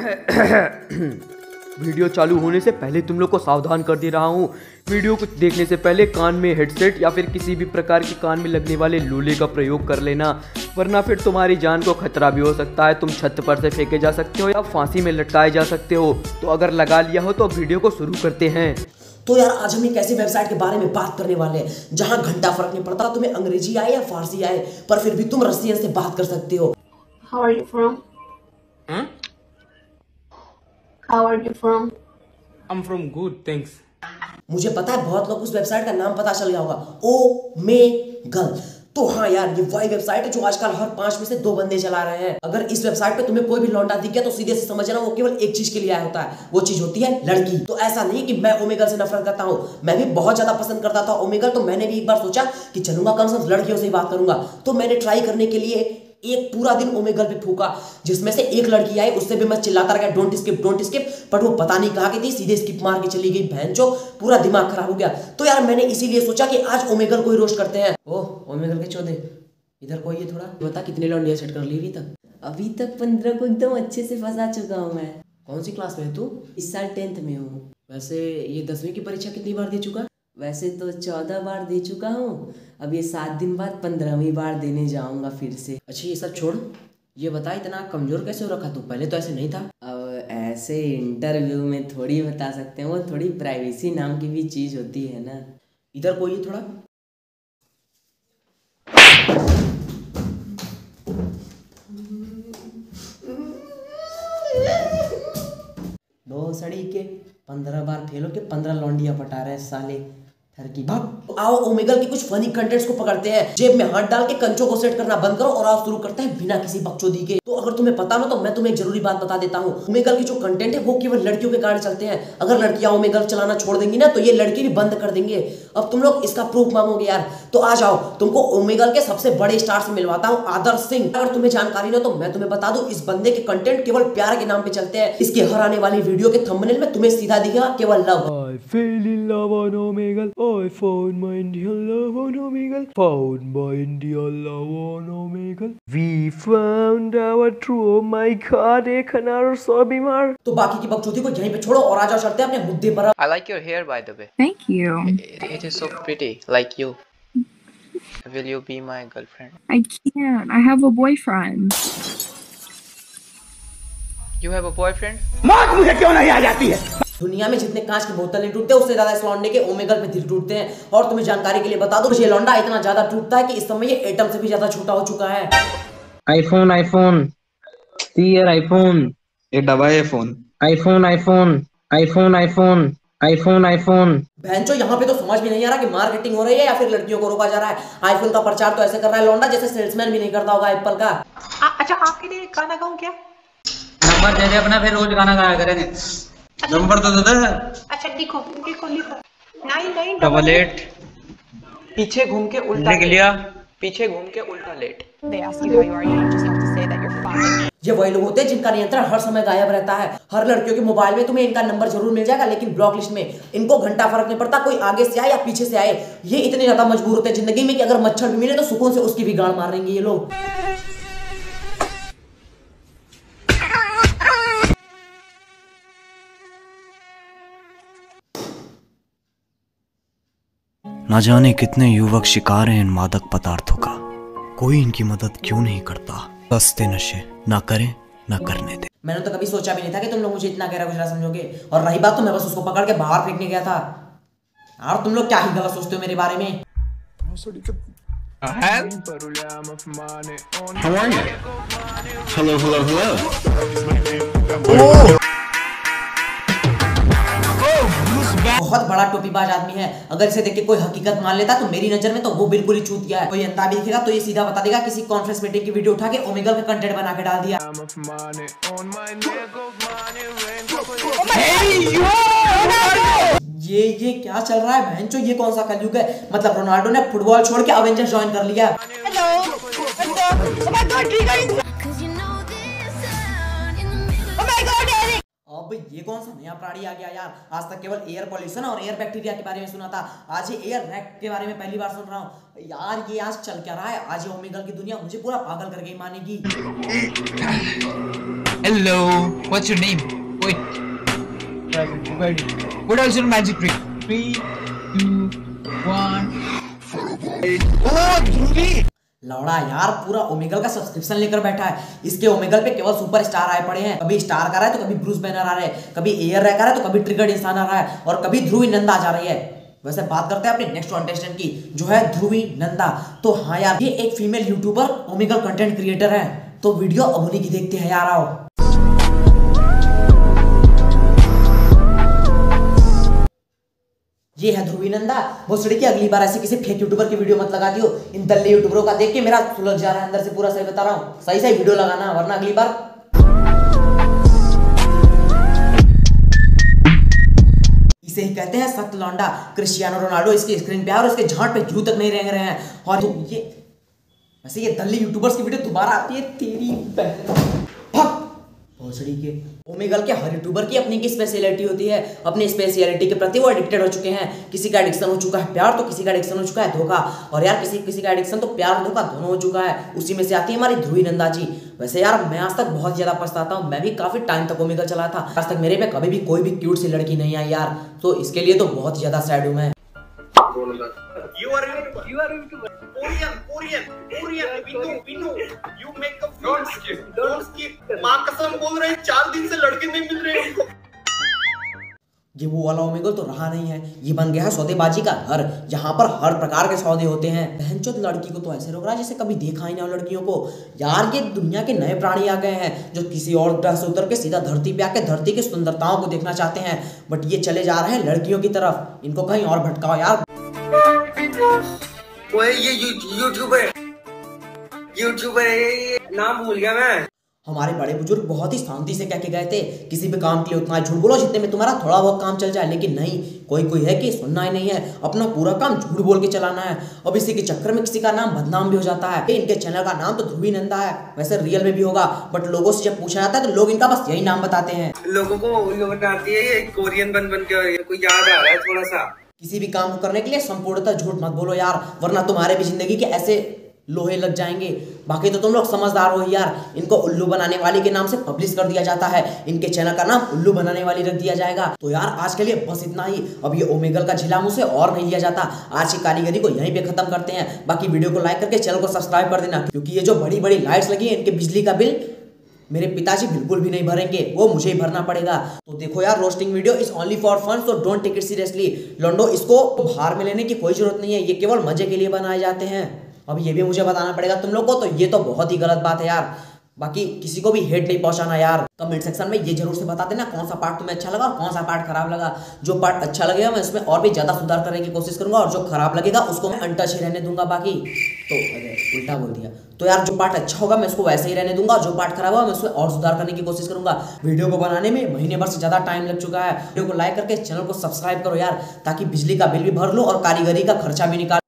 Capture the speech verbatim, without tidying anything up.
Video चालू होने से पहले तुम लोग को सावधान कर दे रहा हूँ। वीडियो को देखने से पहले कान में हेडसेट या फिर किसी भी प्रकार के कान में लगने वाले लोले का प्रयोग कर लेना, वरना फिर तुम्हारी जान को खतरा भी हो सकता है। तुम छत पर से फेंके जा सकते हो या फांसी में लटकाए जा सकते हो। तो अगर लगा लिया हो तो वीडियो को शुरू करते हैं। तो यार आज हम एक ऐसी वेबसाइट के बारे में बात करने वाले हैं जहां घंटा फर्क नहीं पड़ता तुम्हें अंग्रेजी आए या फारसी आए, पर फिर भी तुम रसियन से बात कर सकते हो। How are you from? Huh? How are you from? I'm from good, thanks. मुझे पता है बहुत लोग उस वेबसाइट का नाम पता चल गया होगा, ओमेगल। तो हाँ यार, ये वही वेबसाइट है जो आजकल हर पांच में से दो बंदे चला रहे हैं। अगर इस वेबसाइट पे तुम्हें कोई भी लौंडा दिख गया तो सीधे से समझ लेना वो केवल एक चीज के लिए आया होता है, वो चीज होती है लड़की। तो ऐसा नहीं कि मैं ओमेगल से नफरत करता हूँ, मैं भी बहुत ज्यादा पसंद करता था ओमेगल। तो मैंने भी एक बार सोचा कि चलूंगा कम से कम लड़कियों से ही बात करूंगा। तो मैंने ट्राई करने के लिए एक पूरा दिन ओमेगल पे फूका, जिसमें से एक लड़की आई, उससे भी मैं चिल्लाता रहा don't skip don't skip, but वो पता नहीं कहा कि थी, सीधे स्किप मार के चली गई। बहन जो पूरा दिमाग खराब हो गया। तो यार मैंने इसीलिए सोचा कि आज ओमेगल को ही रोस्ट करते हैं। ओह ओमेगल के चौदह, इधर कोई है थोड़ा बता, कितने लौंडिया सेट कर ली अभी तक? अभी तक पंद्रह को एकदम अच्छे से फंसा चुका हूँ मैं। कौन सी क्लास में है तू? इस साल टेंथ में हूँ। वैसे ये दसवीं की परीक्षा कितनी बार दे चुका? वैसे तो चौदह बार दे चुका हूँ, अब ये सात दिन बाद पंद्रहवीं बार देने जाऊंगा फिर से। अच्छा ये सब छोड़, ये बता इतना कमजोर कैसे हो रखा तू? पहले तो ऐसे नहीं था। अब ऐसे इंटरव्यू में थोड़ी बता सकते हैं, वो थोड़ी प्राइवेसी नाम की भी चीज होती है ना। इधर कोई है थोड़ा? दो सड़ी के पंद्रह बार फेल हो के पंद्रह लौंडिया पटा रहे साले घर की। भाग आओ ओमेगल के कुछ फनी कंटेंट्स को पकड़ते हैं। जेब में हाथ डाल के कंचों को सेट करना बंद करो और आज शुरू करते हैं बिना किसी बकचोदी के। तो अगर तुम्हें पता ना तो मैं तुम्हें एक जरूरी बात बता देता हूँ, ओमेगल की जो कंटेंट है वो केवल लड़कियों के कारण चलते हैं। अगर लड़कियां ओमेगल चलाना छोड़ देंगी ना तो ये लड़के भी बंद कर देंगे। अब तुम लोग इसका प्रूफ मांगोगे यार, तो आ जाओ तुमको ओमेगल के सबसे बड़े स्टार से मिलवाता हूँ, आदर्श सिंह। अगर तुम्हें जानकारी ना तो मैं तुम्हें बता दूं, इस बंदे के कंटेंट केवल प्यार के नाम पे चलते हैं। इसके हर आने वाली वीडियो के थंबनेल में तुम्हें सीधा दिखेगा केवल love. I fell in love on Omegle. I found my Indian love on Omegle. Found my Indian love on Omegle. We found our true. Oh my God, एक हनार सौ बीमार। तो बाकी की बकचोदी को यहीं पे छोड़ो और आ जाओ चलते हैं अपने मुद्दे पर। I like your hair, by the way. Thank you. It, it is so pretty, like you. Will you be my girlfriend? I can't. I have a boyfriend. You have a boyfriend? मौत मुझे क्यों नहीं आ जाती है? दुनिया में जितने कांच के बोतलें टूटते हैं उससे ज्यादा इस लौंडे के ओमेगल पे दिल टूटते हैं। और तुम्हें जानकारी के लिए बता दो, ये लौंडा इतना ज्यादा टूटता है कि इस समय ये एटम से भी ज्यादा छोटा हो चुका है। आईफोन आईफोन सी यार आईफोन, ये दबा है phone. IPhone iPhone iPhone iPhone iPhone iPhone. बहनचो यहाँ पे तो समझ में नहीं आ रहा कि मार्केटिंग हो रही है या फिर लड़कियों को रोका जा रहा है। आईफोन का प्रचार तो ऐसे कर रहा है लौंडा जैसे सेल्समैन भी नहीं करता होगा एप्पल का। आ, अच्छा आपके लिए गाना गाऊं क्या? नंबर दे दे अपना, फिर रोज गाना गाया करेंगे। नंबर तो दे दे। अच्छा लिखो लिखो लिखो नाइन नाइन डबल एट। पीछे घूम के उल्टा लिख लिया, पीछे घूम के उल्टा लेट। They ask you how you are, you just have to say that you're fine. ये वही लोग होते हैं जिनका नियंत्रण हर समय गायब रहता है। हर लड़कियों के मोबाइल में तुम्हें इनका नंबर जरूर मिल जाएगा, लेकिन ब्लॉक लिस्ट में। इनको घंटा फर्क नहीं पड़ता कोई आगे से आए या पीछे से आए। ये इतने ज्यादा मजबूर होते हैं जिंदगी में कि अगर मच्छर भी मिले तो सुकून से उसकी भी गाड़ मार देंगे ये लोग। न जाने कितने युवक शिकार हैं इन मादक पदार्थों का, कोई इनकी मदद क्यों नहीं करता। सस्ते नशे ना करें ना करने दे। मैंने तो कभी सोचा भी नहीं था कि तुम लोग मुझे इतना गहरा गुजरा समझोगे। और रही बात तो मैं बस उसको पकड़ के बाहर फेंकने गया था। और तुम लोग क्या ही गलत सोचते हो मेरे बारे में। Hello hello hello. बहुत बड़ा टोपीबाज आदमी है। अगर इसे देख के कोई हकीकत मान लेता तो मेरी नजर में तो वो बिल्कुल ही चूत गया है। कोई अंधा भी दिखेगा तो ये सीधा बता देगा किसी कॉन्फ्रेंस मीटिंग की वीडियो उठा के ओमेगल का कंटेंट बना के डाल दिया। ये ये क्या चल रहा है बहनचो? ये कौन सा कलयुग है? मतलब रोनाल्डो ने फुटबॉल छोड़ के अवेंजर्स ज्वाइन कर लिया। अब भाई ये कौन सा नया प्राणी आ गया यार? आज तक केवल एयर पॉल्यूशन और एयर बैक्टीरिया के बारे में सुना था, आज ये एयर रैक के बारे में पहली बार सुन रहा हूँ यार। ये आज चल क्या रहा है? आज ये ओमेगल की दुनिया मुझे पूरा पागल करके ही मानेगी। Hello, what's your name? Wait, what is your magic trick? Three two one. Oh Dhruvi लौड़ा यार पूरा ओमेगल का सब्सक्रिप्शन लेकर बैठा है। इसके ओमेगल पे केवल सुपर स्टार आए पड़े हैं। कभी स्टार का रहा है तो कभी ब्रूस बैनर आ रहा है, कभी एयर रैक आ रहा है तो कभी ट्रिगर्ड इंसान आ रहा है और कभी ध्रुवी नंदा आ जा रही है। वैसे बात करते हैं अपने नेक्स्ट कंटेस्टेंट की, जो है ध्रुवी नंदा। तो हाँ यार, ये एक female YouTuber Omegle content creator है। तो वीडियो अब उन्हीं की देखते हैं यार, आओ। ये है ध्रुवी नंदा। भोसड़ी की अगली बार ऐसे किसी फेक यूट्यूबर की वीडियो मत लगा दियो। इन दल्ले यूट्यूबरों का देख के मेरा सुलझ जा रहा है अंदर से, पूरा सही बता रहा हूँ। सही सही वीडियो लगाना वरना अगली बार इसे ही कहते हैं सख्त लौंडा। क्रिस्टियानो रोनाल्डो इसकी स्क्रीन पे और इसके झांट पे जू तक नहीं रेंग रहे हैं। और तो ये वैसे ये दल्ले यूट्यूबर्स की वीडियो दोबारा आती है तेरी बहन। भोसड़ी के ओमेगल के हर यूट्यूबर की अपनी की स्पेशलिटी होती है। अपनी स्पेशलिटी के प्रति वो एडिक्टेड हो चुके हैं। किसी का एडिक्शन हो चुका है प्यार, तो किसी का एडिक्शन हो चुका है धोखा। और यार किसी किसी का एडिक्शन तो प्यार धोखा दोनों हो चुका है। उसी में से आती है हमारी ध्रुवी नंदा जी। वैसे यार मैं आज तक बहुत ज्यादा पछताता हूँ। मैं भी काफी टाइम तक ओमेगल चला था, आज तक मेरे पे कभी भी कोई भी क्यूट सी लड़की नहीं आई यार। तो इसके लिए तो बहुत ज्यादा सैड हूँ मैं। You are YouTuber. You are YouTuber. Korean, Korean, Korean. We know, we know. You make the don't skip, don't skip. माँ कसम बोल रहे हैं चार दिन से लड़के नहीं मिल रहे उनको। ये वो वाला ओमेगल तो रहा नहीं है, ये बन गया है सौदेबाजी का घर, जहाँ पर हर प्रकार के सौदे होते हैं। बहनचोद लड़की को तो ऐसे रोक रहा है जैसे कभी देखा ही ना हो लड़कियों को। यार ये दुनिया के नए प्राणी आ गए हैं जो किसी और ग्रह से उतर के सीधा धरती पे आके धरती की सुंदरताओं को देखना चाहते हैं, बट ये चले जा रहे हैं लड़कियों की तरफ। इनको कहीं और भटकाओ यार। ओए ये यूट्यूबर यूट्यूबर है, नाम भूल गया मैं। हमारे बड़े बुजुर्ग बहुत ही शांति से कह के गए थे, किसी भी काम के लिए उतना झूठ बोलो जितने में तुम्हारा थोड़ा बहुत काम चल जाए। लेकिन नहीं, कोई कोई है कि सुनना ही नहीं है, अपना पूरा काम झूठ बोल के चलाना है। अब इसी के चक्कर में किसी का नाम बदनाम भी हो जाता है। इनके चैनल का नाम तो ध्रुवी नंदा है, वैसे रियल में भी होगा, बट लोगों से जब पूछा जाता है तो लोग इनका बस यही नाम बताते हैं। लोगों को उल्लू बनाती है ये कोरियन बन बन के। कोई याद आ रहा है थोड़ा सा। किसी भी काम को करने के लिए संपूर्णतः झूठ मत बोलो यार, वरना तुम्हारे भी जिंदगी के ऐसे लोहे लग जाएंगे। बाकी तो तुम लोग समझदार हो यार। इनको उल्लू बनाने वाली के नाम से पब्लिश कर दिया जाता है, इनके चैनल का नाम उल्लू बनाने वाली रख दिया जाएगा। तो यार आज के लिए बस इतना ही। अब ये ओमेगल का झिला मुंह से और नहीं लिया जाता। आज की कारीगरी को यहीं पे खत्म करते हैं। बाकी वीडियो को लाइक करके चैनल को सब्सक्राइब कर देना, क्योंकि ये जो बड़ी बड़ी लाइट्स लगी है इनके बिजली का बिल मेरे पिताजी बिल्कुल भी नहीं भरेंगे, वो मुझे ही भरना पड़ेगा। तो देखो यार, roasting video is only for fun, so don't take it seriously. लोंडो, इसको बाहर में लेने की कोई जरूरत नहीं है, ये केवल मजे के लिए बनाए जाते हैं। अब ये भी मुझे बताना पड़ेगा तुम लोग को, तो ये तो बहुत ही गलत बात है यार। बाकी किसी को भी हेट नहीं पहुंचाना यार। कमेंट सेक्शन में ये जरूर से बता देना कौन सा पार्ट तुम्हें अच्छा लगा और कौन सा पार्ट खराब लगा। जो पार्ट अच्छा लगेगा मैं इसमें और भी ज्यादा सुधार करने की कोशिश करूंगा, और जो खराब लगेगा उसको मैं अनटच ही रहने दूंगा। बाकी तो अरे उल्टा बोल दिया, तो यार जो पार्ट अच्छा होगा मैं उसको वैसे ही रहने दूंगा, जो पार्ट खराब होगा मैं उसमें और सुधार करने की कोशिश करूंगा। वीडियो को बनाने में महीने भर से ज्यादा टाइम लग चुका है। वीडियो को लाइक करके चैनल को सब्सक्राइब करो यार, ताकि बिजली का बिल भी भर लो और कारीगरी का खर्चा भी निकाल